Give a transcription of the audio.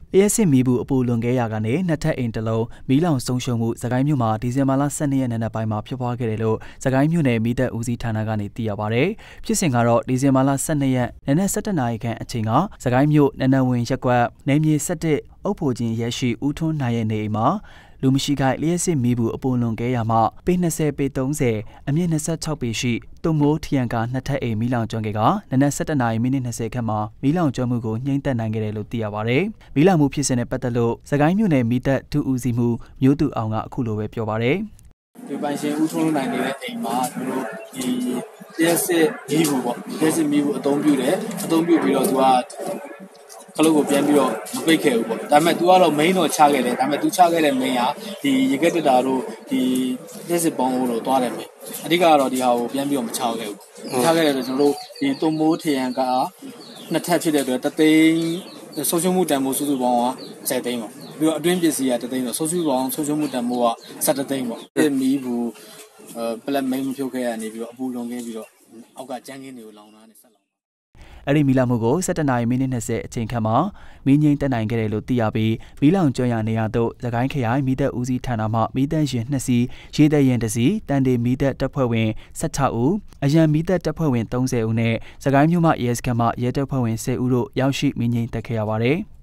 ASC မီဘူးအပူလွန်ခဲ့ရကနေနှစ်ထပ်အိမ်တလုံးမီးလောင်ဆုံးရှုံးမှုစကိုင်းမြို့မှာဒီဇင်ဘာလ12ရက်နေ့နက်ပိုင်းမှာဖြစ်ပွားခဲ့တယ်လို့စကိုင်းမြို့နယ်မီးတပ်ဦးစီးဌာနကနေသိရပါဗျ။ဖြစ်စဉ်ကတော့ဒီဇင်ဘာလ12ရက်နေ့17နာရီခန့်အချိန်ကစကိုင်းမြို့နနဝင်ရက်ကွက်နယ်မြေ17အုပ်ဖို့ချင်းရက်ရှိဦးထွန်းနိုင်ရဲ့နေအိမ်မှာလူမရှိခိုင်လျှက်စစ်မီးဘူးအပူလွန်ခဲ့ရမှပေ20ပေ30အမြင့်26ပေရှိတုံမိုးထီယန်ကာနှစ်ထပ်အိမ်မီးလောင်ကျွမ်းခဲ့ကနနက်17နာရီမိနစ်20ခန့်မှာမီးလောင်ကျွမ်းမှုကိုညှိမ့်သက်နိုင်ခဲ့တယ်လို့သိရပါတယ်။မီးလောင်မှုဖြစ်စဉ်နဲ့ပတ်သက်လို့စကိုင်းမြို့နယ်မီးတပ်ဒုဦးစီးမှုမျိုးသူအောင်ကအခုလိုပဲပြောပါတယ်။ဒီပိုင်ရှင်ဦးထွန်းနိုင်နေတဲ့အိမ်မှာသူတို့ဒီလျှက်စစ်မီးဘူးပေါ့လျှက်စစ်မီးဘူးအသုံးပြုတယ်အသုံးပြုပြီးတော့သူကခလုတ်ကိုပြန်ပြီးတော့မပိတ်ခဲ့ဘူးပေါ့ဒါပေမဲ့ तू ကတော့ main တော့ချခဲ့တယ်ဒါပေမဲ့ तू ချခဲ့တဲ့ main ကဒီရေကက်တက်တာတို့ဒီလက်စစ်ပေါင်းလို့သွားတယ်ပဲအဓိကကတော့ဒီဟာကိုပြန်ပြီးတော့မချခဲ့ဘူးချခဲ့တယ်ဆိုကျွန်တော်တို့ဒီတုံမိုးထရန်ကနှစ်ထပ်ဖြစ်တဲ့အတွက်တသိန်းဆုံးရှုံးမှုတန်ဖိုးစုစုပေါင်းက10သိန်းပေါ့ပြီးတော့အတွင်းပစ္စည်းက3သိန်းဆိုဆုံးရှုံးပေါင်းဆုံးရှုံးမှုတန်ဖိုးက17သိန်းပေါ့ဒီမီးဘူးပလက် main မဖြုတ်ခဲ့ရနေပြီးတော့အပူလွန်ခဲ့ပြီးတော့အောက်ကကြမ်းခင်းတွေကိုလောင်တာနဲ့ဆက်လောင်အဲ့ဒီမီးလောင်မှုကို17နာရီမိနစ်20အချိန်ခန့်မှာမီးငြိမ်းတက်နိုင်ခဲ့တယ်လို့သိရပြီးမီးလောင်ကျွမ်းရနေရသို့စကိုင်းခရိုင်မီးတပ်ဦးစီးဌာနမှမီးတပ်ရင်2စီးရေတပ်ရင်1စီးတန်တေမီးတပ်တပ်ဖွဲ့ဝင်16ဦးအရန်မီးတပ်တပ်ဖွဲ့ဝင်30ဦးနဲ့စကိုင်းမြို့မှရဲစခန်းမှရဲတပ်ဖွဲ့ဝင်10ဦးတို့ရောက်ရှိမီးငြိမ်းတက်ခဲ့ရပါတယ်။